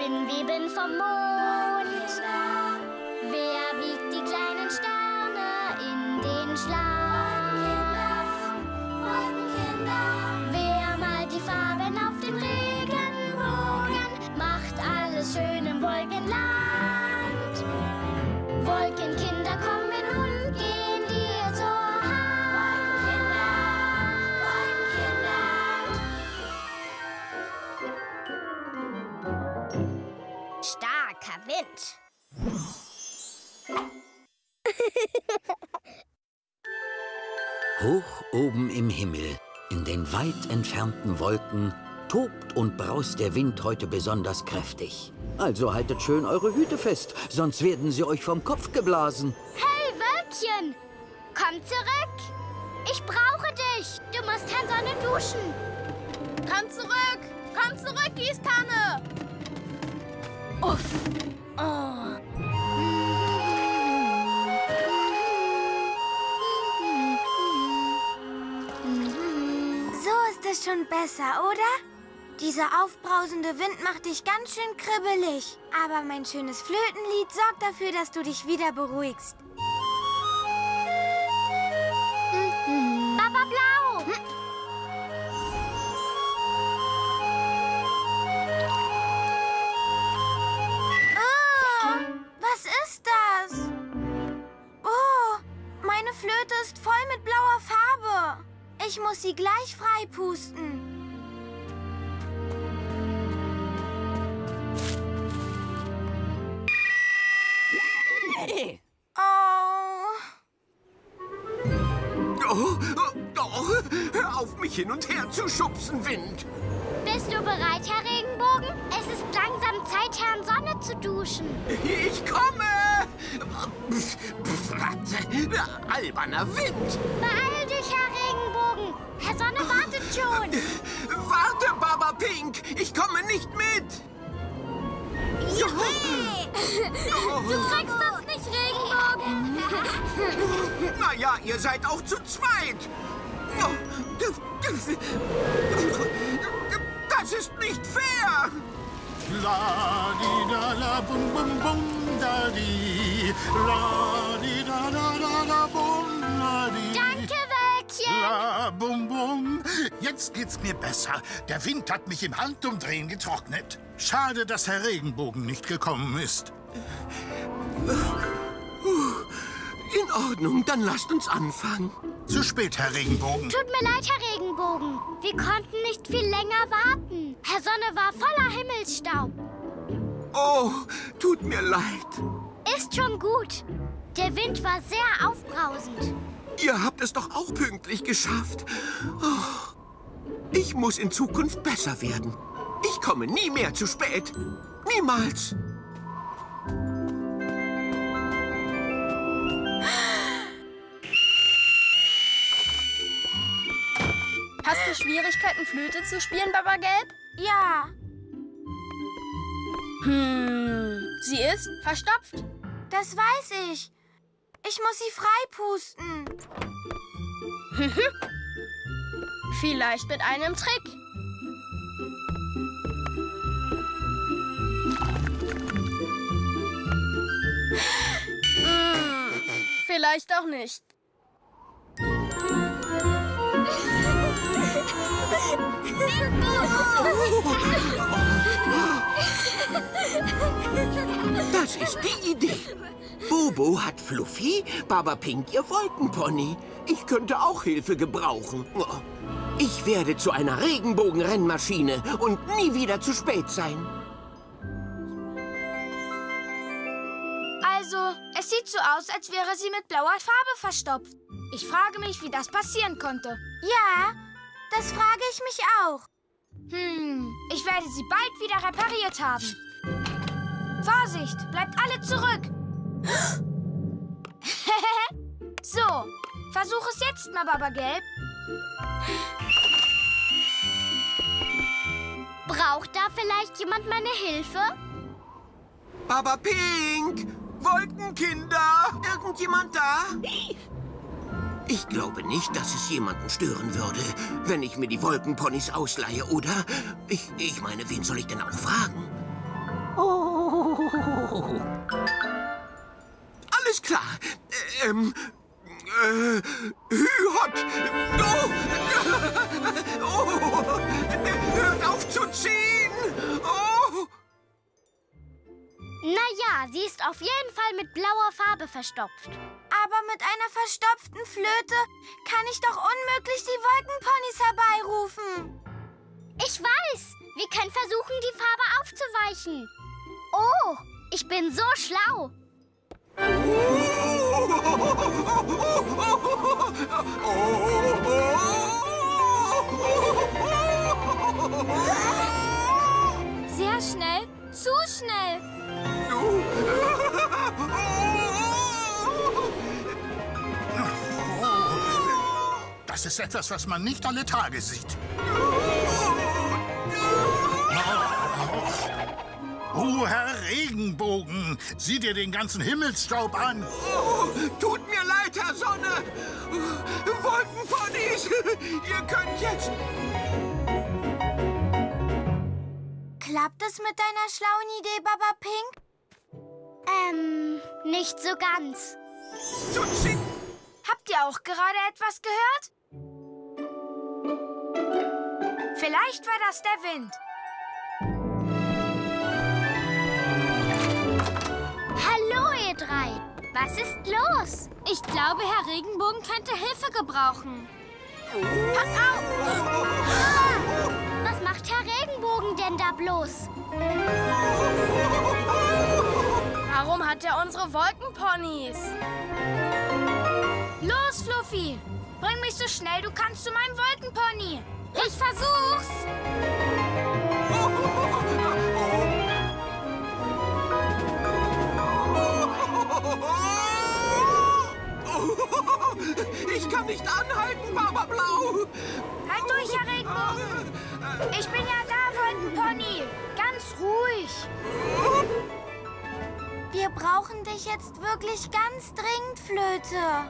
Spinnweben vom Mond. Wer wiegt die kleinen Sterne in den Schlaf? Wer malt die Farben auf dem Regenbogen? Macht alles schön im Wolkenland. Wolkenkinder kommen und gehen dir zur Hand. Wolkenkinder. Starker Wind. Hoch oben im Himmel, in den weit entfernten Wolken, tobt und braust der Wind heute besonders kräftig. Also haltet schön eure Hüte fest, sonst werden sie euch vom Kopf geblasen. Hey, Wölkchen! Komm zurück! Ich brauche dich! Du musst Herrn Sonne duschen. Komm zurück! Komm zurück, Gießkanne! Uff! Oh. So ist es schon besser, oder? Dieser aufbrausende Wind macht dich ganz schön kribbelig. Aber mein schönes Flötenlied sorgt dafür, dass du dich wieder beruhigst. Baba Blau! Oh, was ist das? Oh, meine Flöte ist voll mit blauer Farbe. Ich muss sie gleich freipusten. Hör auf, mich hin und her zu schubsen, Wind. Bist du bereit, Herr Regenbogen? Es ist langsam Zeit, Herrn Sonne zu duschen. Ich komme! Alberner Wind! Beeil dich, Herr Regenbogen. Herr Sonne wartet schon. Warte, Baba Pink! Ich komme nicht mit! Du kriegst uns nicht, Regenbogen. Naja, ihr seid auch zu zweit. Das ist nicht fair. La di da la bum bum bum da di. La di da la la la bum da di. Danke, Wölkchen. La bum bum. Jetzt geht's mir besser. Der Wind hat mich im Handumdrehen getrocknet. Schade, dass Herr Regenbogen nicht gekommen ist. In Ordnung, dann lasst uns anfangen. Zu spät, Herr Regenbogen. Tut mir leid, Herr Regenbogen. Wir konnten nicht viel länger warten. Herr Sonne war voller Himmelsstaub. Oh, tut mir leid. Ist schon gut. Der Wind war sehr aufbrausend. Ihr habt es doch auch pünktlich geschafft. Oh, ich muss in Zukunft besser werden. Ich komme nie mehr zu spät. Niemals. Hast du Schwierigkeiten, Flöte zu spielen, Baba Gelb? Ja, Sie ist verstopft. das weiß ich. Ich muss sie freipusten. Vielleicht mit einem Trick. Vielleicht auch nicht. Das ist die Idee. Bobo hat Fluffy, Baba Pink ihr Wolkenpony. Ich könnte auch Hilfe gebrauchen. Ich werde zu einer Regenbogenrennmaschine und nie wieder zu spät sein. Also, es sieht so aus, als wäre sie mit blauer Farbe verstopft. Ich frage mich, wie das passieren konnte. Ja, das frage ich mich auch. Ich werde sie bald wieder repariert haben. Vorsicht, bleibt alle zurück. So, versuch es jetzt mal, Baba Gelb. Braucht da vielleicht jemand meine Hilfe? Baba Pink! Wolkenkinder! Irgendjemand da? Ich glaube nicht, dass es jemanden stören würde, wenn ich mir die Wolkenponys ausleihe, oder? Ich meine, wen soll ich denn auch fragen? Oh. Alles klar. Hü-Hot. Oh. Hört auf zu ziehen. Oh. Naja, sie ist auf jeden Fall mit blauer Farbe verstopft. Aber mit einer verstopften Flöte kann ich doch unmöglich die Wolkenponys herbeirufen. Ich weiß. Wir können versuchen, die Farbe aufzuweichen. Oh, ich bin so schlau. Sehr schnell, zu schnell. Das ist etwas, was man nicht alle Tage sieht. Oh, Herr Regenbogen, sieh dir den ganzen Himmelsstaub an. Oh, tut mir leid, Herr Sonne. Wolkenponys, ihr könnt jetzt... Klappt es mit deiner schlauen Idee, Baba Pink? Nicht so ganz. Habt ihr auch gerade etwas gehört? Vielleicht war das der Wind. Hallo, ihr drei. Was ist los? Ich glaube, Herr Regenbogen könnte Hilfe gebrauchen. Pass auf! Was macht Herr Regenbogen denn da bloß? Warum hat er unsere Wolkenponys? Los, Fluffy! Bring mich so schnell du kannst zu meinem Wolkenpony. Ich versuch's! Ich kann nicht anhalten, Baba Blau. Halt durch, Herr Regenbogen! Ich bin ja da, Wolkenpony. Ganz ruhig. Wir brauchen dich jetzt wirklich ganz dringend, Flöte.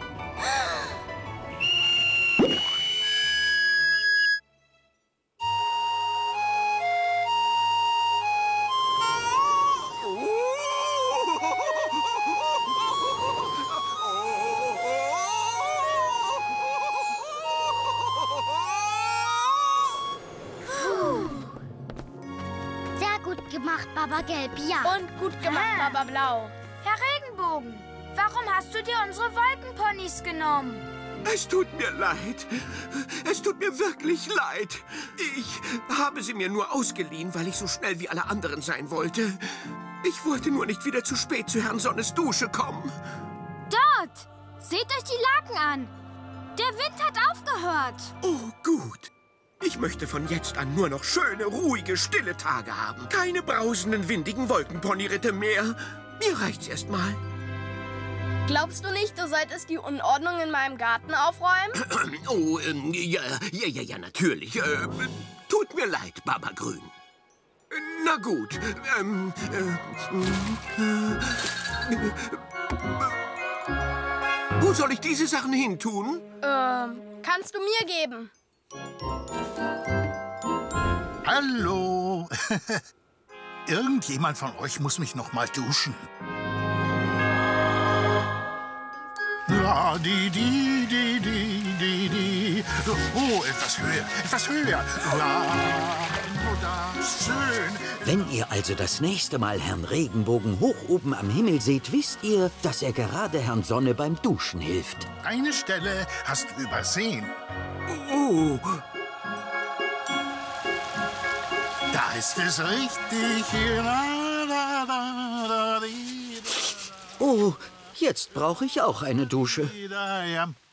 Gemacht, Baba Gelb, ja. Und gut gemacht, Baba Blau. Herr Regenbogen, warum hast du dir unsere Wolkenponys genommen? Es tut mir leid. Es tut mir wirklich leid. Ich habe sie mir nur ausgeliehen, weil ich so schnell wie alle anderen sein wollte. Ich wollte nur nicht wieder zu spät zu Herrn Sonnes Dusche kommen. Dort! Seht euch die Laken an. Der Wind hat aufgehört. Oh, gut. Ich möchte von jetzt an nur noch schöne, ruhige, stille Tage haben. Keine brausenden, windigen Wolkenponyritte mehr. Mir reicht's erst mal. Glaubst du nicht, du solltest die Unordnung in meinem Garten aufräumen? Oh, ja, natürlich. Tut mir leid, Baba Grün. Na gut. Wo soll ich diese Sachen hin tun? Kannst du mir geben? Hallo. Irgendjemand von euch muss mich noch mal duschen. La, di. Oh, etwas höher, etwas höher. La, schön. Wenn ihr also das nächste Mal Herrn Regenbogen hoch oben am Himmel seht, wisst ihr, dass er gerade Herrn Sonne beim Duschen hilft. Eine Stelle hast du übersehen. Oh. Da ist es richtig. Oh, jetzt brauche ich auch eine Dusche. Ja.